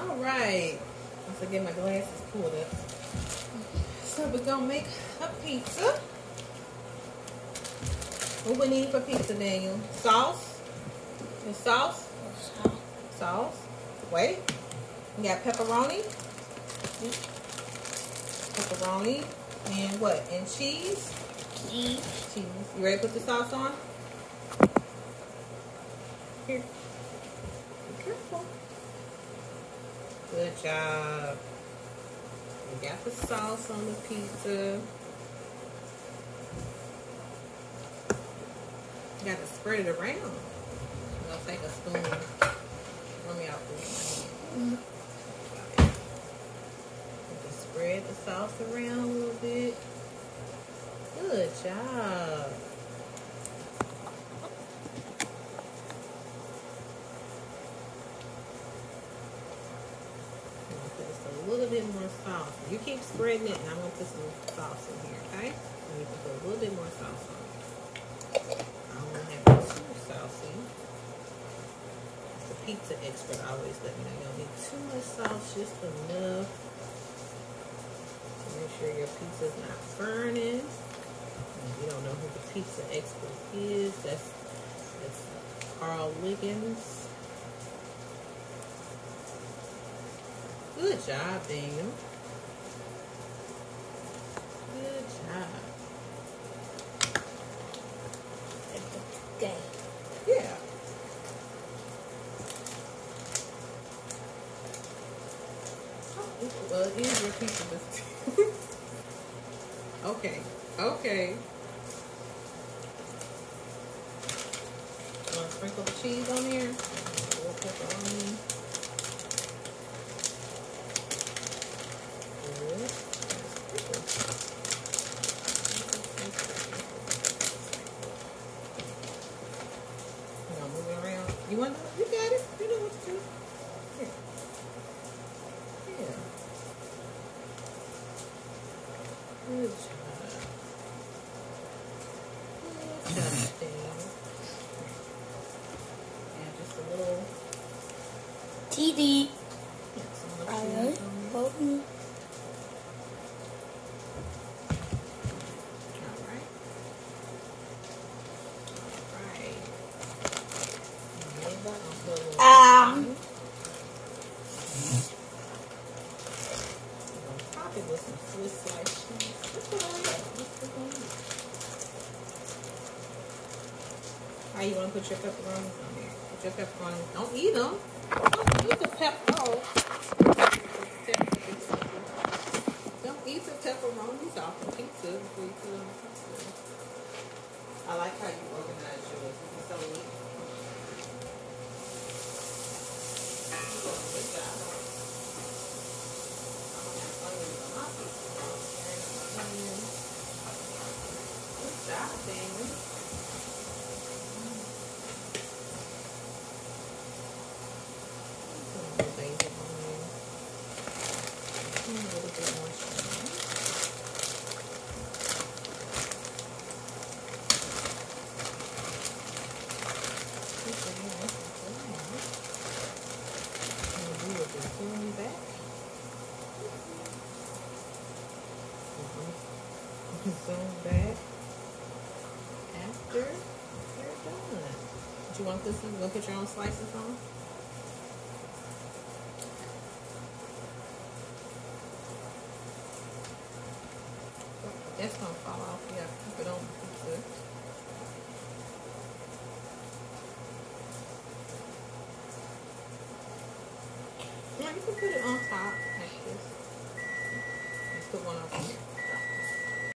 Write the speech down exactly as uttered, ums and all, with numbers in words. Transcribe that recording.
All right. Once I get my glasses pulled up. So we're going to make a pizza. What we need for pizza, Daniel? Sauce? The sauce? Sauce. Sauce. Wait. We got pepperoni. Pepperoni. And what? And cheese? Cheese. Cheese. You ready to put the sauce on? Here. Be careful. Good job. We got the sauce on the pizza. You got to spread it around. I'm going to take a spoon. Let me out this. Mm. Just spread the sauce around a little bit. Good job. Put just a little bit more sauce. You keep spreading it, and I'm going to put some sauce in here, okay? And you can put a little bit more sauce on it. I don't want to have it too saucy. The pizza expert always let me know you don't need too much sauce, just enough to make sure your pizza's not burning. And if you don't know who the pizza expert is, that's, that's Carl Wiggins. Good job, Daniel. Good job. Okay. Yeah. Well, it is your pizza, but okay, okay. Want to sprinkle the cheese on there? A little pepperoni. Good. You gonna move it around? You want? You got it. You know what to do. Here. Yeah. Good job. Good job, Dave. And just a little. T D. Yeah, some little Alright. cheese on there. Welcome. Alright. Alright. Maybe I'll put a little. Um. Top it with some Swiss sliced cheese. Let's put on that. Let's put on that. How you want to put your pepperonis on there? Put your pepperonis. Don't eat them. Don't eat the pepper. Oh. Don't eat the pepperonis off the pizza before you put it on the pizza. I like how you organize yours. It's so neat. Good job. Good job, Daniel. Put a little basil on there. And a little bit more sugar. This is nice and brown. And we will be pulling back. Zoom back after you're done. Do you want this? You want to put your own slices on? That's gonna fall off. Yeah, keep it on the pizza. Yeah, you can put it on top like this. Let's put one up here.